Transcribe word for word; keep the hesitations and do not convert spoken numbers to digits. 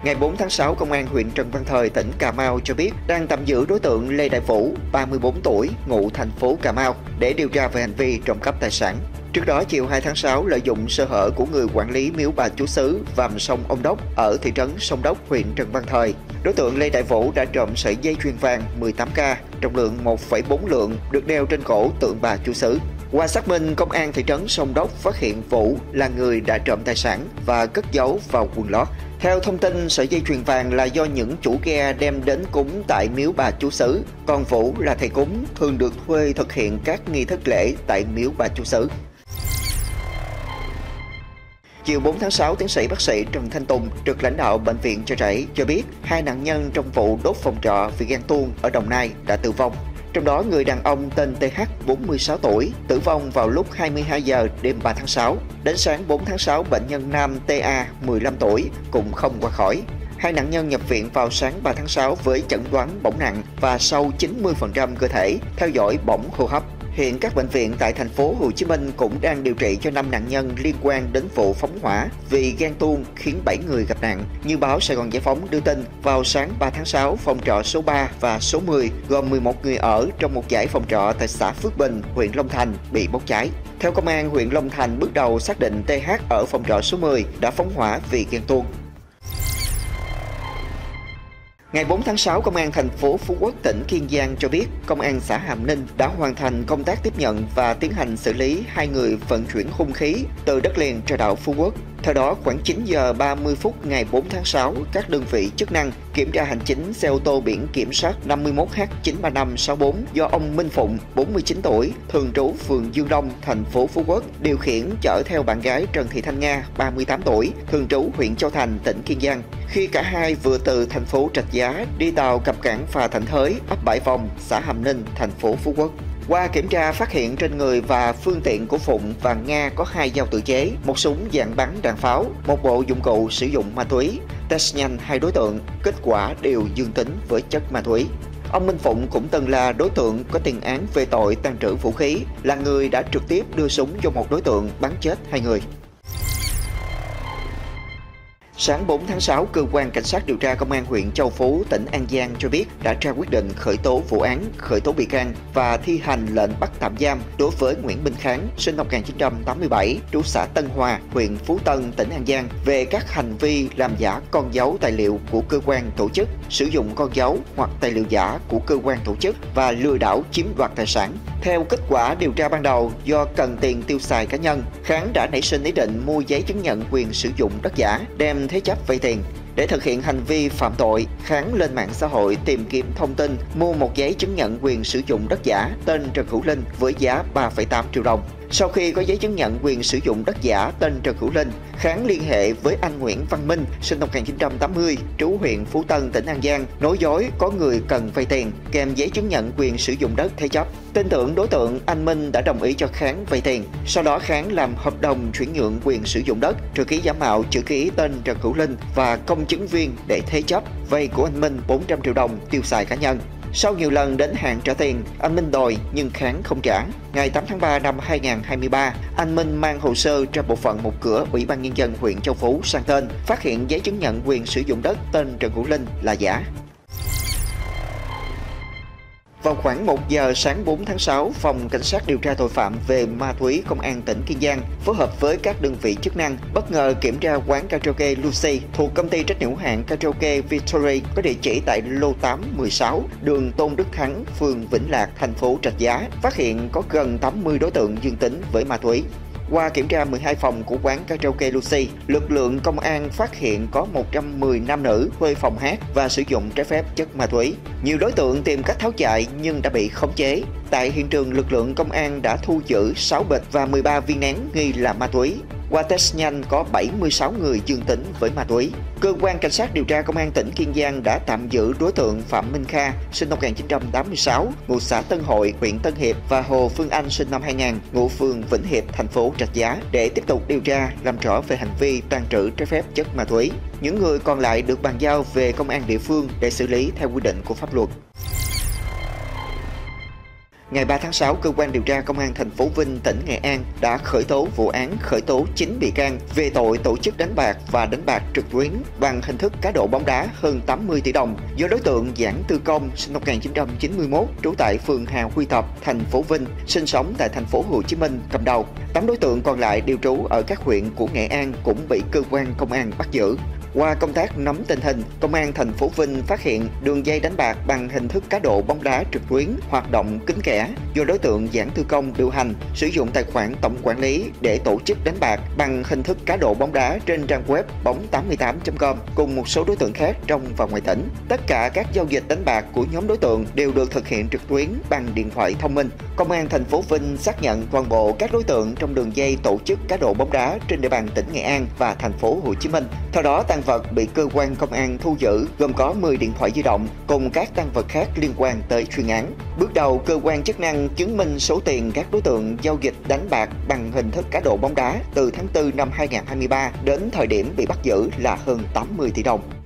Ngày bốn tháng sáu, Công an huyện Trần Văn Thời, tỉnh Cà Mau cho biết đang tạm giữ đối tượng Lê Đại Vũ, ba mươi bốn tuổi, ngụ thành phố Cà Mau để điều tra về hành vi trộm cắp tài sản. Trước đó, chiều hai tháng sáu, lợi dụng sơ hở của người quản lý miếu bà Chúa Xứ Vàm Sông Ông Đốc ở thị trấn Sông Đốc, huyện Trần Văn Thời, đối tượng Lê Đại Vũ đã trộm sợi dây chuyền vàng mười tám ca, trọng lượng một phẩy bốn lượng, được đeo trên cổ tượng bà Chúa Xứ. Qua xác minh, Công an thị trấn Sông Đốc phát hiện Vũ là người đã trộm tài sản và cất giấu vào quần lót. Theo thông tin, sợi dây chuyền vàng là do những chủ ghe đem đến cúng tại miếu bà Chúa Xứ, còn Vũ là thầy cúng thường được thuê thực hiện các nghi thức lễ tại miếu bà Chúa Xứ. Chiều bốn tháng sáu, tiến sĩ bác sĩ Trần Thanh Tùng, trực lãnh đạo Bệnh viện Chợ Rẫy cho biết hai nạn nhân trong vụ đốt phòng trọ vì ghen tuông ở Đồng Nai đã tử vong. Trong đó, người đàn ông tên tê hát, bốn mươi sáu tuổi, tử vong vào lúc hai mươi hai giờ đêm ba tháng sáu. Đến sáng bốn tháng sáu, bệnh nhân nam tê a, mười lăm tuổi, cũng không qua khỏi. Hai nạn nhân nhập viện vào sáng ba tháng sáu với chẩn đoán bỏng nặng và sâu chín mươi phần trăm cơ thể, theo dõi bỏng hô hấp. Hiện các bệnh viện tại thành phố Hồ Chí Minh cũng đang điều trị cho năm nạn nhân liên quan đến vụ phóng hỏa vì ghen tuông khiến bảy người gặp nạn. Như báo Sài Gòn Giải Phóng đưa tin, vào sáng ba tháng sáu, phòng trọ số ba và số mười gồm mười một người ở trong một dãy phòng trọ tại xã Phước Bình, huyện Long Thành bị bốc cháy. Theo Công an huyện Long Thành, bước đầu xác định tê hát ở phòng trọ số mười đã phóng hỏa vì ghen tuông. Ngày bốn tháng sáu, Công an thành phố Phú Quốc, tỉnh Kiên Giang cho biết Công an xã Hàm Ninh đã hoàn thành công tác tiếp nhận và tiến hành xử lý hai người vận chuyển hung khí từ đất liền ra đảo Phú Quốc. Theo đó, khoảng chín giờ ba mươi phút ngày bốn tháng sáu, các đơn vị chức năng kiểm tra hành chính xe ô tô biển kiểm soát năm mươi mốt H chín ba năm sáu bốn do ông Minh Phụng, bốn mươi chín tuổi, thường trú phường Dương Đông, thành phố Phú Quốc, điều khiển chở theo bạn gái Trần Thị Thanh Nga, ba mươi tám tuổi, thường trú huyện Châu Thành, tỉnh Kiên Giang. Khi cả hai vừa từ thành phố Rạch Giá đi tàu cập cảng phà Thạnh Thới, ấp Bãi Vòng, xã Hàm Ninh, thành phố Phú Quốc. Qua kiểm tra, phát hiện trên người và phương tiện của Phụng và Nga có hai dao tự chế, một súng dạng bắn đạn pháo, một bộ dụng cụ sử dụng ma túy. Test nhanh hai đối tượng, kết quả đều dương tính với chất ma túy. Ông Minh Phụng cũng từng là đối tượng có tiền án về tội tàng trữ vũ khí, là người đã trực tiếp đưa súng cho một đối tượng bắn chết hai người. Sáng bốn tháng sáu, Cơ quan Cảnh sát điều tra Công an huyện Châu Phú, tỉnh An Giang cho biết đã ra quyết định khởi tố vụ án, khởi tố bị can và thi hành lệnh bắt tạm giam đối với Nguyễn Minh Kháng, sinh năm một nghìn chín trăm tám mươi bảy, trú xã Tân Hòa, huyện Phú Tân, tỉnh An Giang, về các hành vi làm giả con dấu tài liệu của cơ quan tổ chức, sử dụng con dấu hoặc tài liệu giả của cơ quan tổ chức và lừa đảo chiếm đoạt tài sản. Theo kết quả điều tra ban đầu, do cần tiền tiêu xài cá nhân, Kháng đã nảy sinh ý định mua giấy chứng nhận quyền sử dụng đất giả, đem thế chấp vay tiền. Để thực hiện hành vi phạm tội, Kháng lên mạng xã hội tìm kiếm thông tin mua một giấy chứng nhận quyền sử dụng đất giả tên Trần Hữu Linh với giá ba phẩy tám triệu đồng. Sau khi có giấy chứng nhận quyền sử dụng đất giả tên Trần Hữu Linh, Kháng liên hệ với anh Nguyễn Văn Minh, sinh năm một nghìn chín trăm tám mươi, trú huyện Phú Tân, tỉnh An Giang, nói dối có người cần vay tiền, kèm giấy chứng nhận quyền sử dụng đất thế chấp. Tin tưởng đối tượng, anh Minh đã đồng ý cho Kháng vay tiền. Sau đó Kháng làm hợp đồng chuyển nhượng quyền sử dụng đất, chữ ký giả mạo chữ ký tên Trần Hữu Linh và công chứng viên để thế chấp, vay của anh Minh bốn trăm triệu đồng tiêu xài cá nhân. Sau nhiều lần đến hạn trả tiền, anh Minh đòi nhưng Kháng không trả. Ngày tám tháng ba năm hai nghìn không trăm hai mươi ba, anh Minh mang hồ sơ ra bộ phận một cửa Ủy ban Nhân dân huyện Châu Phú sang tên, phát hiện giấy chứng nhận quyền sử dụng đất tên Trần Hữu Linh là giả. Vào khoảng một giờ sáng bốn tháng sáu, Phòng Cảnh sát điều tra tội phạm về ma túy Công an tỉnh Kiên Giang phối hợp với các đơn vị chức năng bất ngờ kiểm tra quán karaoke Lucy thuộc công ty trách nhiệm hữu hạn karaoke Victory có địa chỉ tại lô tám mười sáu, đường Tôn Đức Thắng, phường Vĩnh Lạc, thành phố Rạch Giá, phát hiện có gần tám mươi đối tượng dương tính với ma túy. Qua kiểm tra mười hai phòng của quán karaoke Lucy, lực lượng công an phát hiện có một trăm mười nam nữ thuê phòng hát và sử dụng trái phép chất ma túy. Nhiều đối tượng tìm cách tháo chạy nhưng đã bị khống chế. Tại hiện trường, lực lượng công an đã thu giữ sáu bịch và mười ba viên nén nghi là ma túy. Qua test nhanh có bảy mươi sáu người dương tính với ma túy. Cơ quan Cảnh sát điều tra Công an tỉnh Kiên Giang đã tạm giữ đối tượng Phạm Minh Kha, sinh năm một nghìn chín trăm tám mươi sáu, ngụ xã Tân Hội, huyện Tân Hiệp và Hồ Phương Anh, sinh năm hai nghìn, ngụ phường Vĩnh Hiệp, thành phố Rạch Giá để tiếp tục điều tra, làm rõ về hành vi tàng trữ trái phép chất ma túy. Những người còn lại được bàn giao về công an địa phương để xử lý theo quy định của pháp luật. Ngày ba tháng sáu, cơ quan điều tra Công an thành phố Vinh, tỉnh Nghệ An đã khởi tố vụ án khởi tố chín bị can về tội tổ chức đánh bạc và đánh bạc trực tuyến bằng hình thức cá độ bóng đá hơn tám mươi tỷ đồng do đối tượng Giảng Tư Công, sinh năm một nghìn chín trăm chín mươi mốt, trú tại phường Hà Huy Tập, thành phố Vinh, sinh sống tại thành phố Hồ Chí Minh cầm đầu. Tám đối tượng còn lại đều trú ở các huyện của Nghệ An cũng bị cơ quan công an bắt giữ. Qua công tác nắm tình hình, Công an thành phố Vinh phát hiện đường dây đánh bạc bằng hình thức cá độ bóng đá trực tuyến hoạt động kín kẽ do đối tượng Giảng Tư Công điều hành, sử dụng tài khoản tổng quản lý để tổ chức đánh bạc bằng hình thức cá độ bóng đá trên trang web bóng tám mươi tám chấm com cùng một số đối tượng khác trong và ngoài tỉnh. Tất cả các giao dịch đánh bạc của nhóm đối tượng đều được thực hiện trực tuyến bằng điện thoại thông minh. Công an thành phố Vinh xác nhận toàn bộ các đối tượng trong đường dây tổ chức cá độ bóng đá trên địa bàn tỉnh Nghệ An và thành phố Hồ Chí Minh. Theo đó, tăng vật bị cơ quan công an thu giữ gồm có mười điện thoại di động cùng các tăng vật khác liên quan tới chuyên án. Bước đầu, cơ quan chức năng chứng minh số tiền các đối tượng giao dịch đánh bạc bằng hình thức cá độ bóng đá từ tháng tư năm hai nghìn không trăm hai mươi ba đến thời điểm bị bắt giữ là hơn tám mươi tỷ đồng.